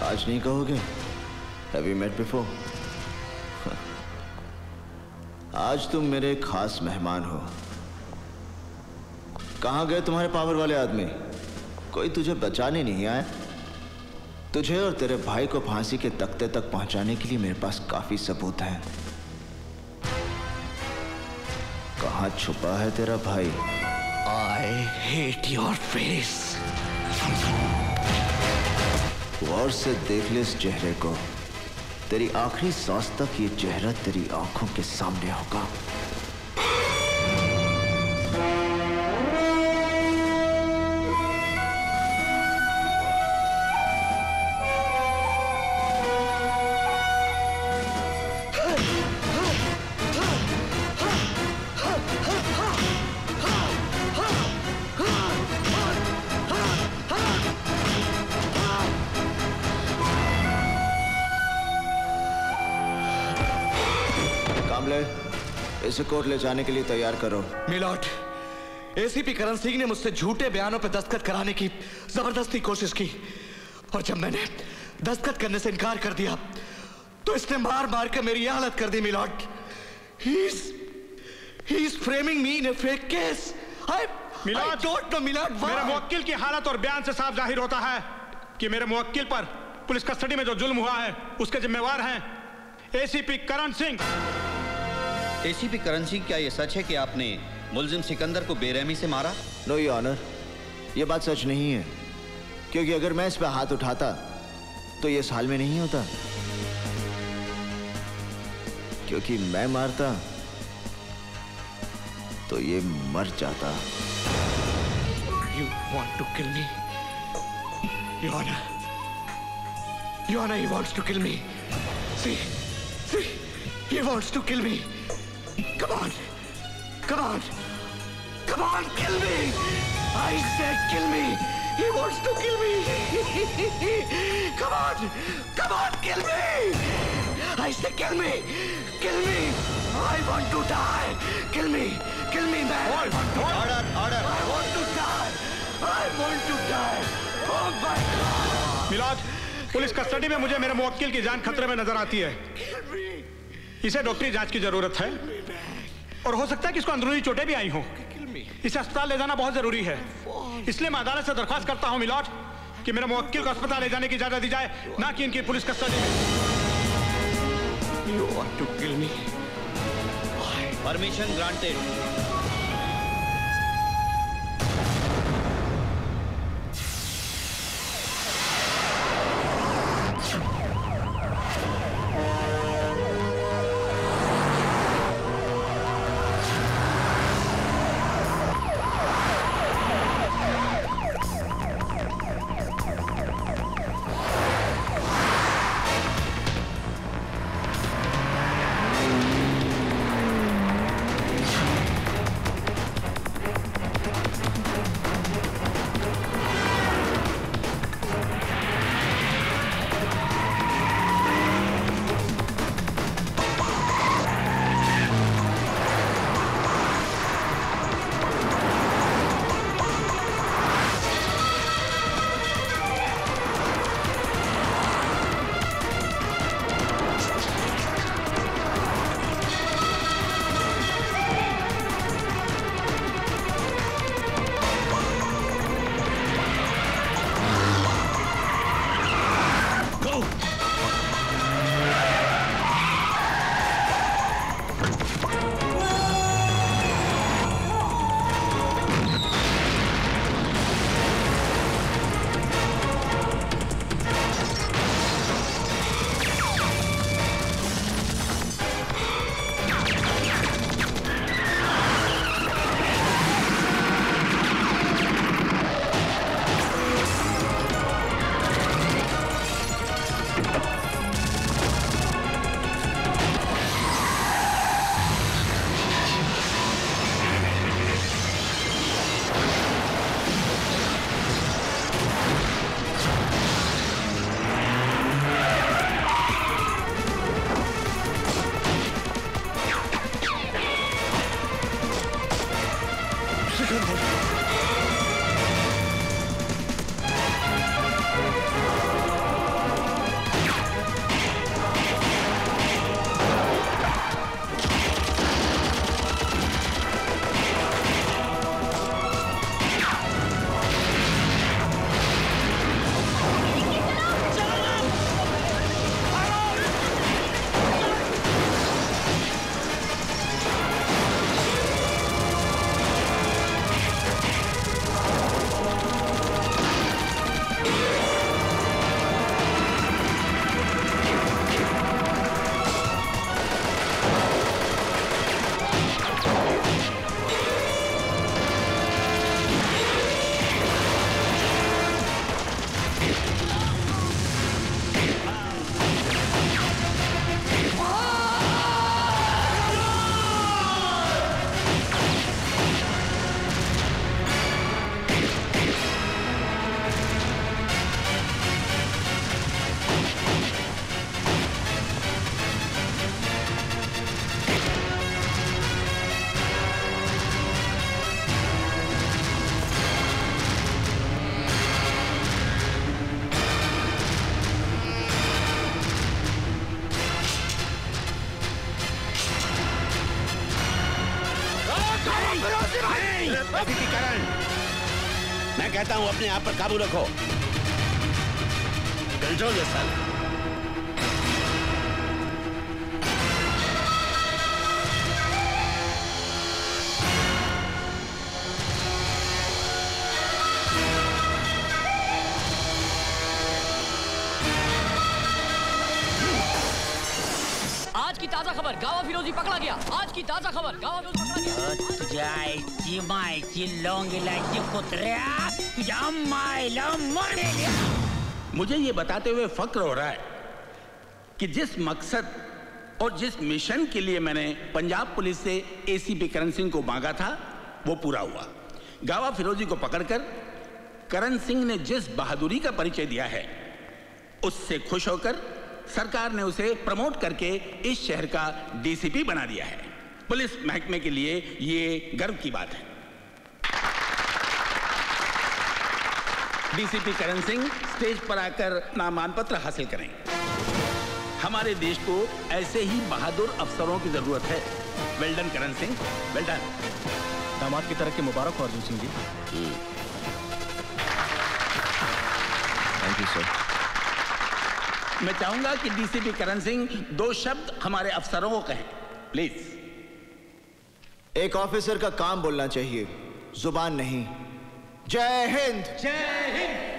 आज नहीं कहोगे? Have you met before? आज तुम मेरे खास मेहमान हो। कहाँ गए तुम्हारे पावर वाले आदमी? कोई तुझे बचाने नहीं आया? तुझे और तेरे भाई को फांसी के तख्ते तक पहुंचाने के लिए मेरे पास काफी सबूत हैं। कहाँ छुपा है तेरा भाई? I hate your face. गौर से देख ले इस चेहरे को। तेरी आखिरी सांस तक ये चेहरा तेरी आंखों के सामने होगा। इसे कोर्ट ले जाने के लिए तैयार करो। मिलॉर्ड, एसीपी करण सिंह ने मुझसे झूठे बयानों पर दस्तखत कराने की जबरदस्ती कोशिश की और जब मैंने दस्तखत करने से इनकार कर दिया तो इसने मार मार कर मेरी हालत कर दी। Milord, he is framing me in a fake case. I don't know, milord. मेरे मुवक्किल की हालत और बयान से साफ जाहिर होता है कि मेरे मुवक्किल पर पुलिस कस्टडी में जो जुल्म हुआ है उसके जिम्मेवार हैं एसीपी करण सिंह। एसीपी करण सिंह, क्या यह सच है कि आपने मुलजिम सिकंदर को बेरहमी से मारा? नो योर ऑनर, यह बात सच नहीं है, क्योंकि अगर मैं इस पे हाथ उठाता तो ये इस हाल में नहीं होता। क्योंकि मैं मारता तो ये मर जाता। You want to kill me? Your Honor, Your Honor, he wants to kill me. See, he wants to kill me. Come on, come on, come on, kill me! I said kill me! He wants to kill me! Come on, come on, kill me! I said kill me! Kill me! I want to die! Kill me! Kill me, man! I want to order, order! I want to die! I want to die! Oh my God! Milord, police custody में मुझे मेरे मुवक्किल की जान खतरे में नजर आती है। इसे डॉक्टरी जांच की जरूरत है और हो सकता है कि इसको अंदरूनी चोटें भी आई हों। इसे अस्पताल ले जाना बहुत जरूरी है, इसलिए मैं अदालत से दरख्वास्त करता हूं मिलॉर्ड कि मेरे मुवक्किल को अस्पताल ले जाने की इजाजत दी जाए, ना कि इनकी पुलिस कस्टडी में। You want to kill me? Permission granted. ACP Karan, मैं कहता हूं अपने आप पर काबू रखो। Control yourself. आज की ताजा खबर, गावा फिरोजी पकड़ा गया। आज की ताजा खबर, गावा फिरोजी पकड़ा गया। तुझ्या आईची मायची लोंगिलाची कुत्र्या, तुझ्या मायला मर गया। मुझे ये बताते हुए फक्र हो रहा है कि जिस मकसद और जिस मिशन के लिए मैंने पंजाब पुलिस से एसीपी करण सिंह को मांगा था वो पूरा हुआ। गावा फिरोजी को पकड़कर करण सिंह ने जिस बहादुरी का परिचय दिया है उससे खुश होकर सरकार ने उसे प्रमोट करके इस शहर का डीसीपी बना दिया है। पुलिस महकमे के लिए ये गर्व की बात है। डीसीपी करण सिंह स्टेज पर आकर नामांकन पत्र हासिल करें। हमारे देश को ऐसे ही बहादुर अफसरों की जरूरत है। Well done Karan Singh, well done. दामाद की तरफ के मुबारक हो Arjun Singh ji. Thank you sir. मैं चाहूंगा कि डीसीपी करण सिंह 2 शब्द हमारे अफसरों को कहें, प्लीज। एक ऑफिसर का काम बोलना चाहिए, जुबान नहीं। जय हिंद। जय हिंद।